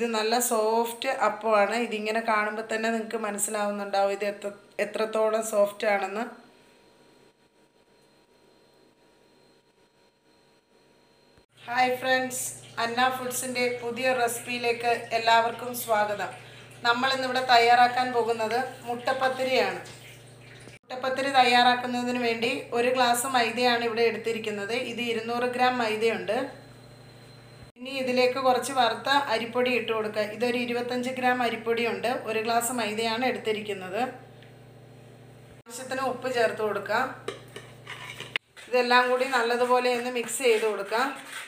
ഇത് നല്ല സോഫ്റ്റ് അപ്പമാണ്. ഇതിങ്ങനെ കാണുമ്പോൾ തന്നെ നിങ്ങൾക്ക് മനസ്സിലാവുന്നുണ്ടാവും ഇത് എത്രത്തോളം സോഫ്റ്റ് ആണെന്ന്. ഹായ് ഫ്രണ്ട്സ്, അന്ന ഫുഡ്സിൻ്റെ പുതിയ റെസിപ്പിയിലേക്ക് എല്ലാവർക്കും സ്വാഗതം. നമ്മളിന്നിവിടെ തയ്യാറാക്കാൻ പോകുന്നത് മുട്ടപ്പത്തിരിയാണ്. മുട്ടപ്പത്തിരി തയ്യാറാക്കുന്നതിന് വേണ്ടി 1 ഗ്ലാസ് മൈദയാണ് ഇവിടെ എടുത്തിരിക്കുന്നത്. ഇത് 200 ഗ്രാം മൈദയുണ്ട്. ഇനി ഇതിലേക്ക് കുറച്ച് വറുത്ത അരിപ്പൊടി ഇട്ട് കൊടുക്കുക. ഇതൊരു 25 ഗ്രാം അരിപ്പൊടിയുണ്ട്. 1 ഗ്ലാസ് മൈദയാണ് എടുത്തിരിക്കുന്നത്. ആവശ്യത്തിന് ഉപ്പ് ചേർത്ത് കൊടുക്കുക. ഇതെല്ലാം കൂടി നല്ലതുപോലെ ഒന്ന് മിക്സ് ചെയ്ത് കൊടുക്കുക.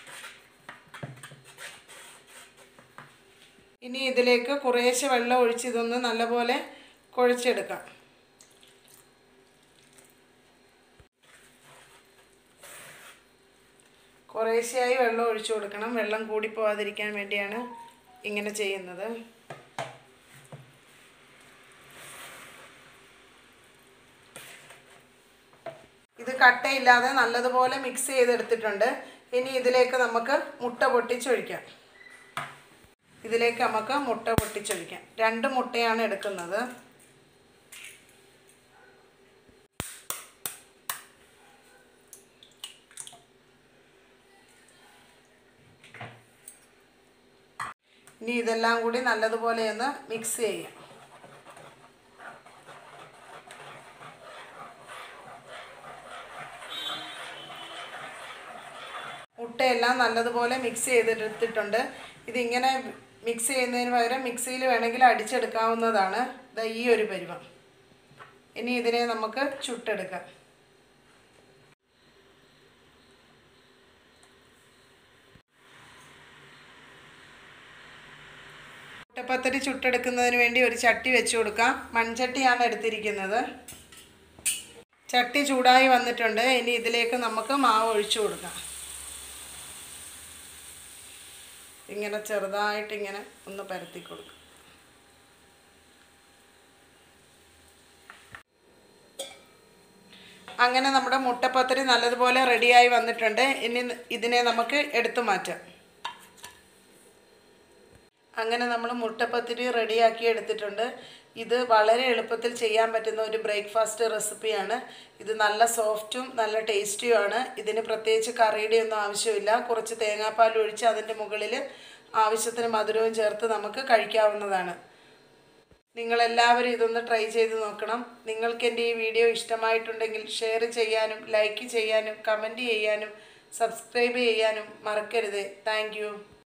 ഇനി ഇതിലേക്ക് കുറേശ്ശെ വെള്ളം ഒഴിച്ച് ഇതൊന്ന് നല്ലപോലെ കുഴച്ചെടുക്കാം. കുറേശ്ശെയായി വെള്ളം ഒഴിച്ചു കൊടുക്കണം. വെള്ളം കൂടി പോവാതിരിക്കാൻ വേണ്ടിയാണ് ഇങ്ങനെ ചെയ്യുന്നത്. ഇത് കട്ടയില്ലാതെ നല്ലതുപോലെ മിക്സ് ചെയ്തെടുത്തിട്ടുണ്ട്. ഇനി ഇതിലേക്ക് നമുക്ക് മുട്ട പൊട്ടിച്ചൊഴിക്കാം. 2 മുട്ടയാണ് എടുക്കുന്നത്. ഇനി ഇതെല്ലാം കൂടി നല്ലതുപോലെ ഒന്ന് മിക്സ് ചെയ്യാം. മുട്ടയെല്ലാം നല്ലതുപോലെ മിക്സ് ചെയ്തെടുത്തിട്ടുണ്ട്. ഇതിങ്ങനെ മിക്സ് ചെയ്യുന്നതിന് പകരം മിക്സിയിൽ വേണമെങ്കിൽ അടിച്ചെടുക്കാവുന്നതാണ്. ഈ ഒരു പരുവം. ഇനി ഇതിനെ നമുക്ക് ചുട്ടെടുക്കാം. മുട്ടപ്പത്തിരി ചുട്ടെടുക്കുന്നതിന് വേണ്ടി ഒരു ചട്ടി വെച്ച് കൊടുക്കാം. മൺചട്ടിയാണ് എടുത്തിരിക്കുന്നത്. ചട്ടി ചൂടായി വന്നിട്ടുണ്ട്. ഇനി ഇതിലേക്ക് നമുക്ക് മാവ് ഒഴിച്ചു കൊടുക്കാം. ഇങ്ങനെ ചെറുതായിട്ട് ഇങ്ങനെ ഒന്ന് പരത്തി കൊടുക്കുക. അങ്ങനെ നമ്മുടെ മുട്ടപ്പത്തിരി നല്ലതുപോലെ റെഡിയായി വന്നിട്ടുണ്ട്. ഇനി ഇതിനെ നമുക്ക് എടുത്തു മാറ്റാം. അങ്ങനെ നമ്മൾ മുട്ടപ്പത്തിരി റെഡിയാക്കി എടുത്തിട്ടുണ്ട്. ഇത് വളരെ എളുപ്പത്തിൽ ചെയ്യാൻ പറ്റുന്ന ഒരു ബ്രേക്ക്ഫാസ്റ്റ് റെസിപ്പിയാണ്. ഇത് നല്ല സോഫ്റ്റും നല്ല ടേസ്റ്റിയുമാണ്. ഇതിന് പ്രത്യേകിച്ച് കറിയുടെ ഒന്നും ആവശ്യമില്ല. കുറച്ച് തേങ്ങാപ്പാൽ ഒഴിച്ച് അതിൻ്റെ മുകളിൽ ആവശ്യത്തിന് മധുരവും ചേർത്ത് നമുക്ക് കഴിക്കാവുന്നതാണ്. നിങ്ങളെല്ലാവരും ഇതൊന്ന് ട്രൈ ചെയ്ത് നോക്കണം. നിങ്ങൾക്ക് എൻ്റെ ഈ വീഡിയോ ഇഷ്ടമായിട്ടുണ്ടെങ്കിൽ ഷെയർ ചെയ്യാനും ലൈക്ക് ചെയ്യാനും കമൻറ്റ് ചെയ്യാനും സബ്സ്ക്രൈബ് ചെയ്യാനും മറക്കരുത്. Thank U.